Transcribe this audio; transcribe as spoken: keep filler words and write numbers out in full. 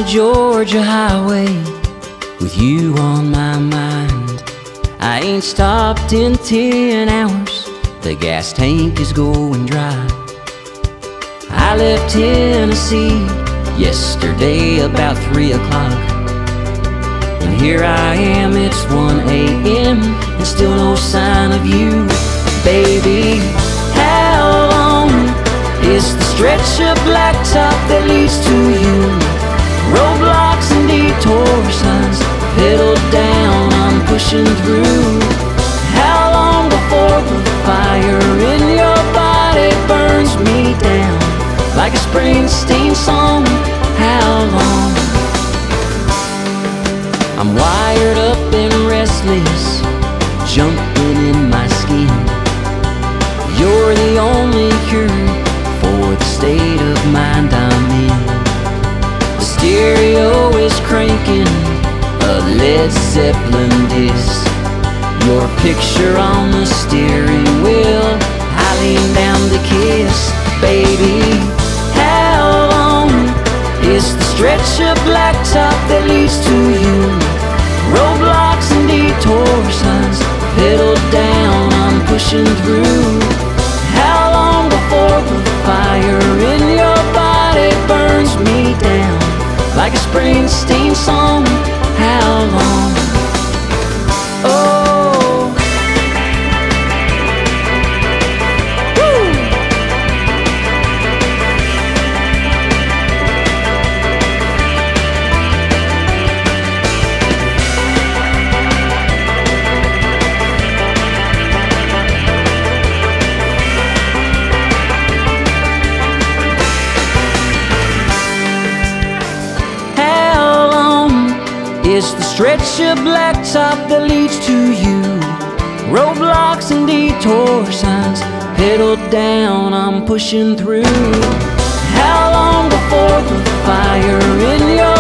the Georgia highway with you on my mind. I ain't stopped in ten hours, the gas tank is going dry. I left Tennessee yesterday about three o'clock, and here I am, it's one A M and still no sign of you. Baby, how long is the stretch of blacktop that leads to you? Roadblocks and detour signs, pedal down, I'm pushing through. How long before the fire in your body burns me down like a Springsteen song? How long? I'm wired up and restless, jumping in my skin. You're the only cure for the state of mind I'm in. The stereo is cranking a Led Zeppelin disc. Your picture on the steering wheel, I lean down to kiss. Baby, how long is the stretch of blacktop that leads to you? Roadblocks and detour signs, pedal down, I'm pushing through. How long before the fire in your body burns me down like a Springsteen song? How long? Oh, woo! It's the stretch of blacktop that leads to you. Roadblocks and detour signs, pedal down, I'm pushing through. How long before the fire in your